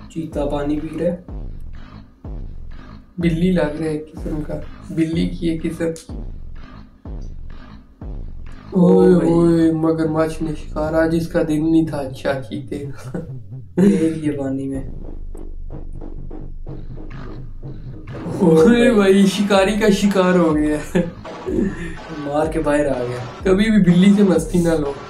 चीता पानी पी रहा है। बिल्ली लग रहा है एक किस्म का, बिल्ली की एक किस्म। ओए भाई ओए मगरमच्छ ने शिकार, आज इसका दिन नहीं था अच्छा चीते का। देख ये पानी में। ओ ओए भाई भाई शिकारी का शिकार हो गया। मार के बाहर आ गया। कभी भी बिल्ली से मस्ती ना लो।